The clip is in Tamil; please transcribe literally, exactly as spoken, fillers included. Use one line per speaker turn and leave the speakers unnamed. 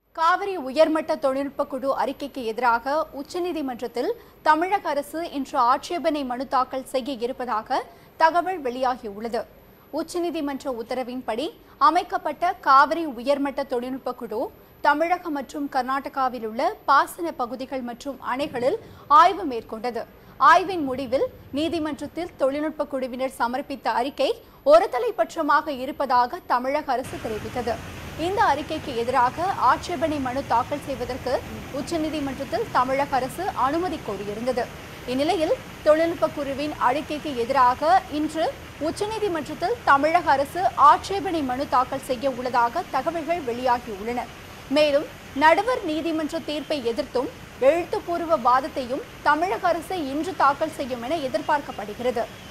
காவிரி உயர்மட்ட தொழில்நுட்ப குழு அறிக்கைக்கு எதிராக உச்சநீதிமன்றத்தில் தமிழக அரசு இன்று ஆட்சேபனை மனு தாக்கல் செய்ய இருப்பதாக தகவல் வெளியாகியுள்ளது. உச்சநீதிமன்ற உத்தரவின்படி அமைக்கப்பட்ட காவிரி உயர்மட்ட தொழில்நுட்ப குழு தமிழகம் மற்றும் கர்நாடகாவில் உள்ள பாசன பகுதிகள் மற்றும் அணைகளில் ஆய்வு மேற்கொண்டது. ஆய்வின் முடிவில் நீதிமன்றத்தில் தொழில்நுட்ப குழுவினர் சமர்ப்பித்த அறிக்கை ஒருதலைப்பட்சமாக இருப்பதாக தமிழக அரசு தெரிவித்தது. இந்த அறிக்கைக்கு எதிராக ஆட்சேபனை மனு தாக்கல் செய்வதற்கு உச்சநீதிமன்றத்தில் தமிழக அரசு அனுமதி கோரியிருந்தது. இந்நிலையில் தொழில்நுட்ப குழுவின் அறிக்கைக்கு எதிராக இன்று உச்சநீதிமன்றத்தில் தமிழக அரசு ஆட்சேபனை மனு தாக்கல் செய்ய உள்ளதாக தகவல்கள் வெளியாகியுள்ளன. மேலும் நடுவர் நீதிமன்ற தீர்ப்பை எதிர்த்தும் எழுத்துப்பூர்வ வாதத்தையும் தமிழக அரசு இன்று தாக்கல் செய்யும் என எதிர்பார்க்கப்படுகிறது.